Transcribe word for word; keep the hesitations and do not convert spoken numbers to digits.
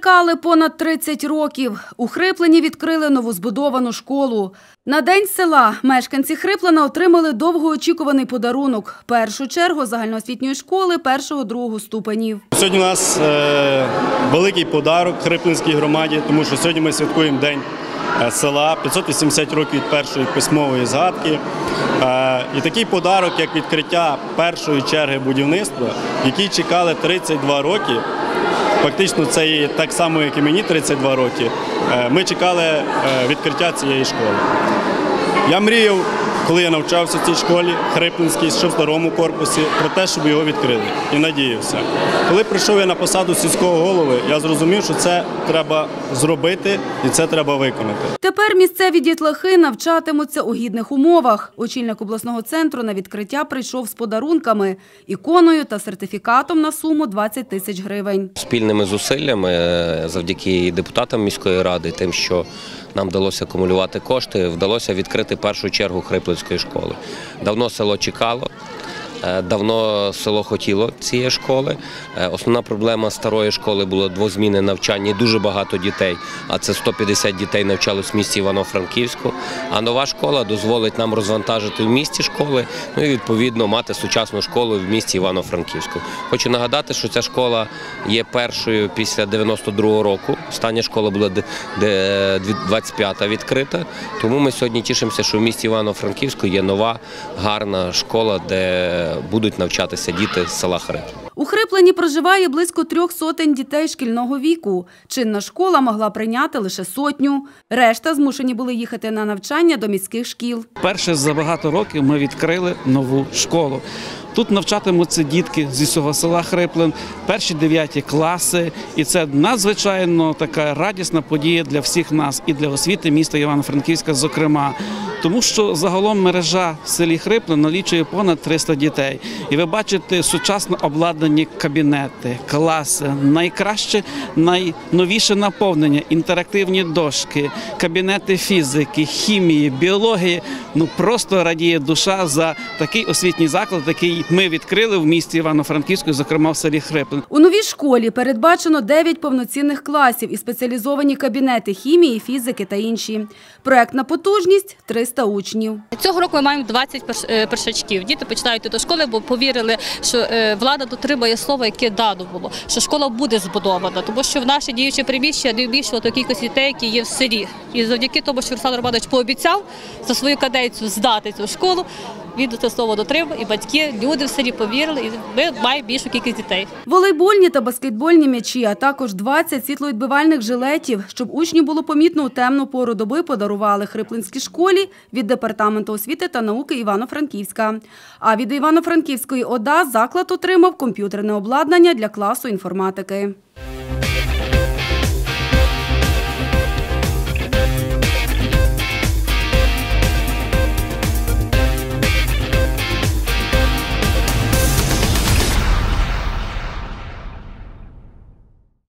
Чекали понад тридцять років. У Хриплені відкрили новозбудовану школу. На День села мешканці Хриплена отримали довгоочікуваний подарунок – першу чергу загальноосвітньої школи першого-другого ступенів. Сьогодні у нас е, великий подарунок Хрипленській громаді, тому що сьогодні ми святкуємо День села, п'ятсот вісімдесят років від першої письмової згадки. Е, і такий подарунок, як відкриття першої черги будівництва, який чекали тридцять два роки, фактично це і так само, як і мені тридцять два роки, ми чекали відкриття цієї школи. Я мріяв, коли я навчався в цій школі, Хрипленській, ще в старому корпусі, про те, щоб його відкрили. І надіявся. Коли прийшов я на посаду сільського голови, я зрозумів, що це треба зробити і це треба виконати. Тепер місцеві дітлахи навчатимуться у гідних умовах. Очільник обласного центру на відкриття прийшов з подарунками – іконою та сертифікатом на суму двадцять тисяч гривень. Спільними зусиллями, завдяки депутатам міської ради, тим, що нам вдалося акумулювати кошти, вдалося відкрити першу чергу Хрипленської школи. Давно село чекало. Давно село хотіло цієї школи. Основна проблема старої школи було двозмінне навчання, дуже багато дітей, а це сто п'ятдесят дітей навчалось в місті Івано-Франківську. А нова школа дозволить нам розвантажити в місті школи, ну і відповідно мати сучасну школу в місті Івано-Франківську. Хочу нагадати, що ця школа є першою після дев'яносто другого року. Остання школа була двадцять п'ята відкрита, тому ми сьогодні тішимося, що в місті Івано-Франківську є нова, гарна школа, де будуть навчатися діти з села Хрип. У Хриплені проживає близько трьох сотень дітей шкільного віку. Чинна школа могла прийняти лише сотню. Решта змушені були їхати на навчання до міських шкіл. Перше за багато років ми відкрили нову школу. Тут навчатимуться дітки зі всього села Хриплен, перші дев'яті класи. І це надзвичайно така радісна подія для всіх нас і для освіти міста Івано-Франківська, зокрема. Тому що загалом мережа в селі Хриплен налічує понад триста дітей. І ви бачите сучасно обладнані кабінети, класи, найкраще, найновіше наповнення, інтерактивні дошки, кабінети фізики, хімії, біології. Ну просто радіє душа за такий освітній заклад, який ми відкрили в місті Івано-Франківську, зокрема в селі Хриплен. У новій школі передбачено дев'ять повноцінних класів і спеціалізовані кабінети хімії, фізики та інші. Проектна потужність – триста учнів. Цього року ми маємо двадцять першачків. Діти починають йти до школи, бо повірили, що влада дотримує слова, яке дано було, що школа буде збудована, тому що в наше діюче приміщення не вміщувало ту кількість дітей, які є в селі. І завдяки тому, що Руслан Романович пообіцяв за свою каденцію здати цю школу, він це слово дотримав, і батьки, люди в селі повірили, і ми маємо більшу кількість дітей. Волейбольні та баскетбольні м'ячі, а також двадцять світловідбивальних жилетів, щоб учнів було помітно у темну пору доби, подарували Хрипленській школі від Департаменту освіти та науки Івано-Франківська. А від Івано-Франківської ОДА заклад отримав комп'ютерне обладнання для класу інформатики.